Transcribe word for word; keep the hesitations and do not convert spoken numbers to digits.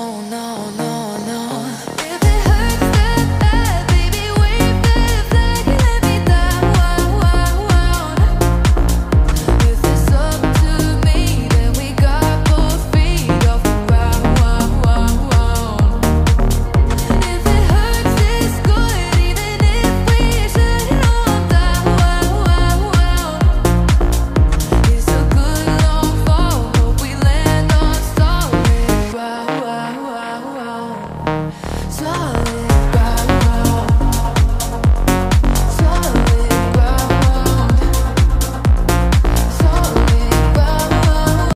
no, no, no, no. If it hurts that bad, baby, wave that flag and let me down. If it's up to me, then we got both feet off the ground. If it hurts, it's good, even if we shouldn't want that. It's a good long fall, hope we land on solid ground. Swallow.